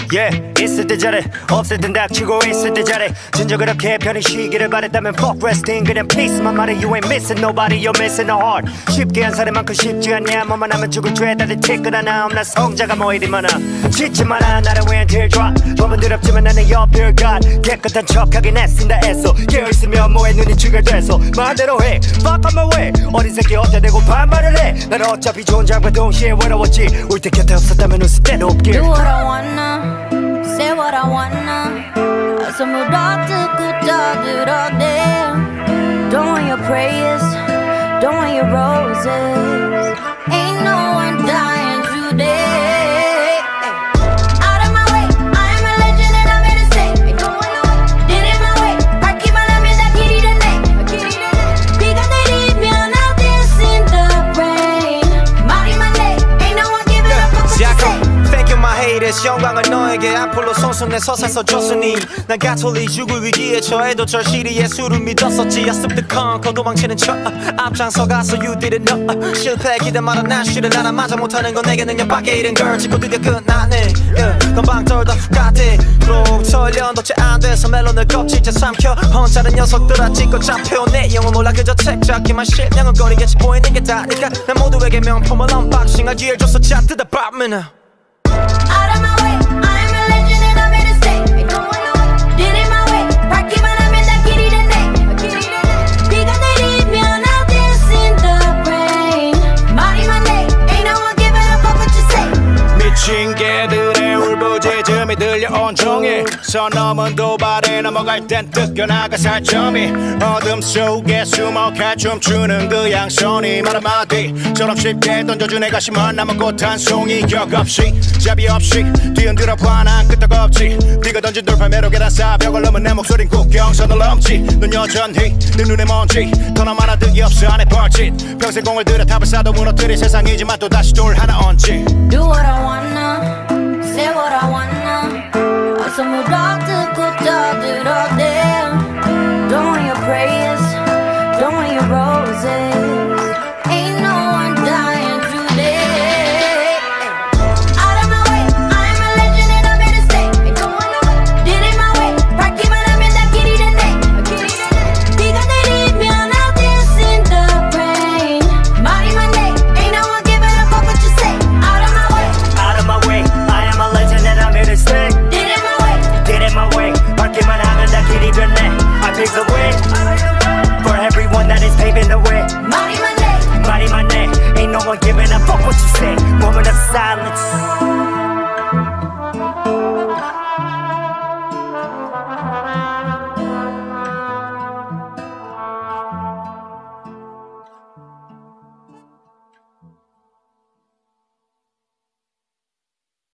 Yeah, 있을 때 잘해 없을 땐 닥치고 있을 때 잘해 진짜 그렇게 편히 쉬기를 바랬다면 fuck resting 그냥 peace만 말해 You ain't missing nobody you're missing a heart 쉽게 한 살인만큼 쉽지 않냐 뭐만 하면 죽을 죄 다들 티끌하나 없나 성자가 뭐 이리 많아 짓지 마라 나를 왜 teardrop 법은 두렵지만 나는 your fear God 깨끗한 척하긴 애쓴다 애써 깨어있으면 뭐해 눈이 죽여대서 말대로 해 fuck on my way 어린 새끼 어때 대고 반말을 해 난 어차피 좋은 장과 동시에 외로웠지 울 때 곁에 없었다면 웃을 때도 없길 Do what I wanna Say what I wanna 선물 듣고 떠들어대 Don't want your prayers Don't want your roses Ain't no one dying today Out of my way I'm a legend and I'm here to stay Ain't going away Did it my way 밝기만 하면 다 길이 됐네 비가 내리면 I'll dance in the rain 말이 많네 Ain't no one giving up on what you say Thank you my haters 영광을 너에게 앞으로 손수내 서사서 줬으니 난 가톨릭 죽을 위기에 처해도 절실히 예수를 믿었었지 I slipped the con 도망치는 척 앞장서 가서 you didn't know 실패 기대마다 난 쉬를 알아맞아 못하는 건 내게 능력밖에 이른 걸 짚고 드디어 끝나네 건방 떨다 훅 가대 그럼 설련 도체 안 돼서 멜론을 껍질째 삼켜 혼자는 녀석들아 찍고 잡혀 내용은 몰라 그저 책 잡기만 실명은 거리겠지 보이는 게 다니까 난 모두에게 명품을 언박싱 할 기회를 줬어 자 뜯어봐면 Out of my way, I'm a legend and I'm here to stay. Ain't going away, did it my way. 밝기만 하면 다 길이 됐네. 비가 내리면 I'll dance in the rain. 말이 많네, ain't no one giving up on what you say. 미친 개들의 울부짖음이 들려온 종일 선 넘은 도발에 넘어갈 땐 뜯겨나가 살점이 어둠 속에 숨어가 춤추는 그 양손이 말 한마디처럼 쉽게 던져준 애가 심한 남은 꽃 한 송이 격 없이 잡이 없이 뒤흔들어 봐 난 끄떡없지 네가 던진 돌팔 매로 계단 쌓아 벽을 넘은 내 목소린 국경선을 넘지 넌 여전히 내 눈에 먼지 더 남아나 득이 없어 안에 벌짓 평생 공을 들여 탑을 쌓아도 무너뜨릴 세상이지만 또 다시 돌 하나 얹지 Do what I wanna, say what I wanna. 선물 듣고 떠들어대. Don't want your prayers, don't want your roses. Ain't no one dying today. Out of my way, I'm a legend and I'm here to stay. Ain't going away, did it my way. 밝기만 하면 다 길이 됐네. 비가 내리면 I'll dance in the rain. 말이 많네, ain't no one giving up on what you say. Out of my way, Out of my way I am a legend and I'm here to stay did it my way. Did it my way 밝기만 하면 다 길이 됐네 I pave the way For everyone that is paving the way 말이 많네. 말이 많네 Ain't no one giving a fuck what you say Moment of silence